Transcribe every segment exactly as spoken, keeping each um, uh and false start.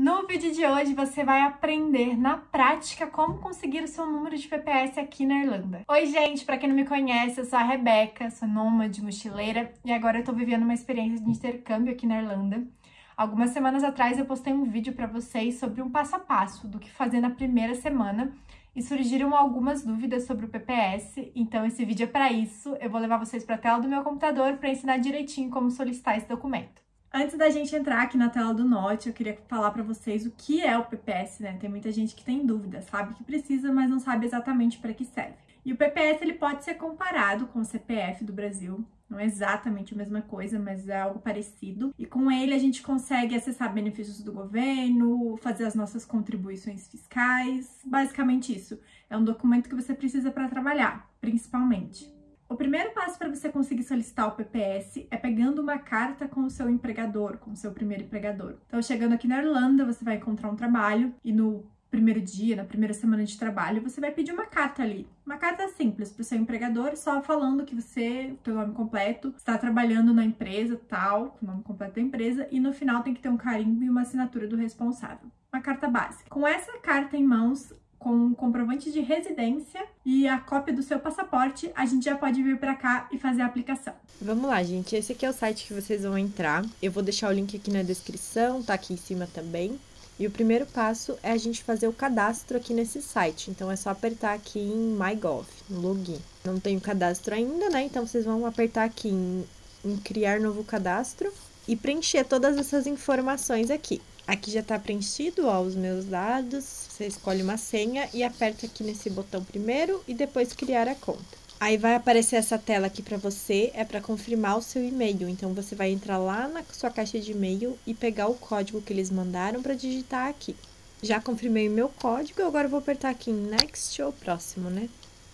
No vídeo de hoje você vai aprender na prática como conseguir o seu número de P P S aqui na Irlanda. Oi gente, pra quem não me conhece, eu sou a Rebeca, sou nômade, mochileira e agora eu tô vivendo uma experiência de intercâmbio aqui na Irlanda. Algumas semanas atrás eu postei um vídeo pra vocês sobre um passo a passo do que fazer na primeira semana e surgiram algumas dúvidas sobre o P P S, então esse vídeo é pra isso. Eu vou levar vocês pra tela do meu computador pra ensinar direitinho como solicitar esse documento. Antes da gente entrar aqui na tela do Note, eu queria falar pra vocês o que é o P P S, né? Tem muita gente que tem dúvida, sabe que precisa, mas não sabe exatamente para que serve. E o P P S ele pode ser comparado com o C P F do Brasil. Não é exatamente a mesma coisa, mas é algo parecido. E com ele a gente consegue acessar benefícios do governo, fazer as nossas contribuições fiscais. Basicamente isso. É um documento que você precisa para trabalhar, principalmente. O primeiro passo para você conseguir solicitar o P P S é pegando uma carta com o seu empregador, com o seu primeiro empregador. Então, chegando aqui na Irlanda, você vai encontrar um trabalho e no primeiro dia, na primeira semana de trabalho, você vai pedir uma carta ali. Uma carta simples para o seu empregador, só falando que você, o teu nome completo, está trabalhando na empresa tal, com o nome completo da empresa, e no final tem que ter um carimbo e uma assinatura do responsável. Uma carta básica. Com essa carta em mãos, com um comprovante de residência e a cópia do seu passaporte, a gente já pode vir para cá e fazer a aplicação. Vamos lá, gente. Esse aqui é o site que vocês vão entrar. Eu vou deixar o link aqui na descrição, tá aqui em cima também. E o primeiro passo é a gente fazer o cadastro aqui nesse site. Então, é só apertar aqui em MyGov, no login. Não tem o cadastro ainda, né? Então, vocês vão apertar aqui em, em criar novo cadastro e preencher todas essas informações aqui. Aqui já tá preenchido, ó, os meus dados. Você escolhe uma senha e aperta aqui nesse botão primeiro e depois criar a conta. Aí vai aparecer essa tela aqui para você, é para confirmar o seu e-mail. Então, você vai entrar lá na sua caixa de e-mail e pegar o código que eles mandaram para digitar aqui. Já confirmei o meu código, agora eu vou apertar aqui em Next ou Próximo, né?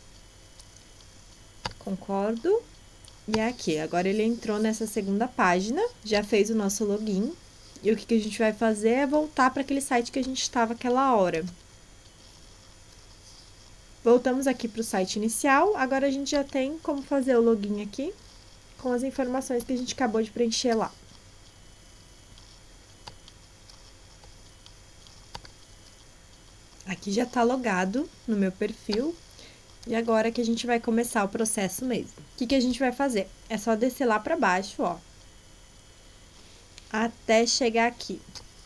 Concordo. E é aqui, agora ele entrou nessa segunda página, já fez o nosso login. E o que, que a gente vai fazer é voltar para aquele site que a gente estava aquela hora. Voltamos aqui para o site inicial. Agora a gente já tem como fazer o login aqui com as informações que a gente acabou de preencher lá. Aqui já está logado no meu perfil. E agora que a gente vai começar o processo mesmo. O que, que a gente vai fazer? É só descer lá para baixo, ó. Até chegar aqui.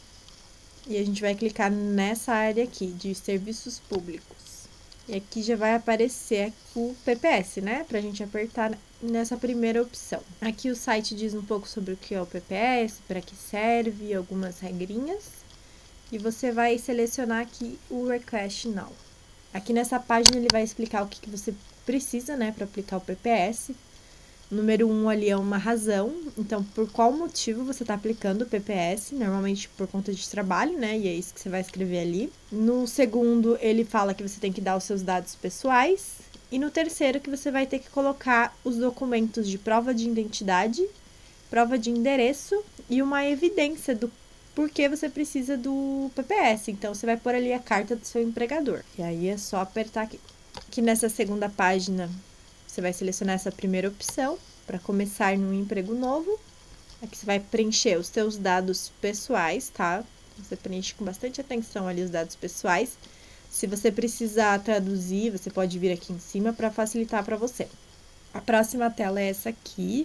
E a gente vai clicar nessa área aqui, de serviços públicos. E aqui já vai aparecer o P P S, né? Pra gente apertar nessa primeira opção. Aqui o site diz um pouco sobre o que é o P P S, para que serve, algumas regrinhas. E você vai selecionar aqui o Request Now. Aqui nessa página ele vai explicar o que, que você precisa, né, para aplicar o P P S. Número um ali é uma razão, então por qual motivo você está aplicando o P P S, normalmente por conta de trabalho, né, e é isso que você vai escrever ali. No segundo, ele fala que você tem que dar os seus dados pessoais, e no terceiro que você vai ter que colocar os documentos de prova de identidade, prova de endereço e uma evidência do porquê você precisa do P P S, então você vai pôr ali a carta do seu empregador, e aí é só apertar aqui. Aqui nessa segunda página, você vai selecionar essa primeira opção para começar num emprego novo. Aqui você vai preencher os seus dados pessoais, tá? Você preenche com bastante atenção ali os dados pessoais. Se você precisar traduzir, você pode vir aqui em cima para facilitar para você. A próxima tela é essa aqui,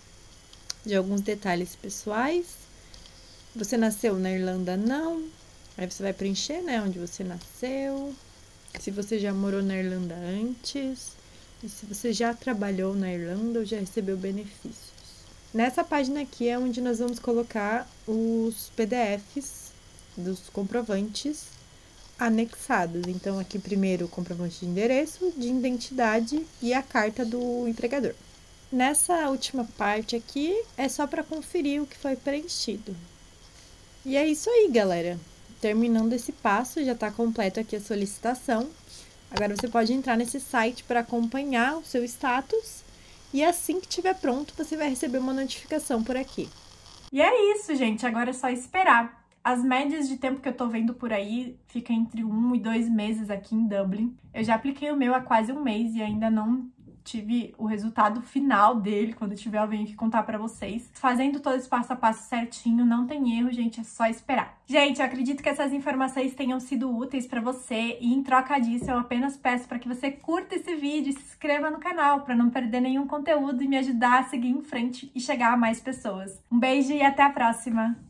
de alguns detalhes pessoais. Você nasceu na Irlanda? Não. Aí você vai preencher, né, onde você nasceu. Se você já morou na Irlanda antes. E se você já trabalhou na Irlanda ou já recebeu benefícios. Nessa página aqui é onde nós vamos colocar os P D Fs dos comprovantes anexados. Então, aqui primeiro o comprovante de endereço, de identidade e a carta do empregador. Nessa última parte aqui é só para conferir o que foi preenchido. E é isso aí, galera. Terminando esse passo, já está completo aqui a solicitação. Agora você pode entrar nesse site para acompanhar o seu status e assim que estiver pronto, você vai receber uma notificação por aqui. E é isso, gente. Agora é só esperar. As médias de tempo que eu tô vendo por aí fica entre um e dois meses aqui em Dublin. Eu já apliquei o meu há quase um mês e ainda não tive o resultado final dele, quando tiver eu venho aqui contar pra vocês. Fazendo todo esse passo a passo certinho, não tem erro, gente, é só esperar. Gente, eu acredito que essas informações tenham sido úteis pra você e em troca disso eu apenas peço para que você curta esse vídeo e se inscreva no canal para não perder nenhum conteúdo e me ajudar a seguir em frente e chegar a mais pessoas. Um beijo e até a próxima!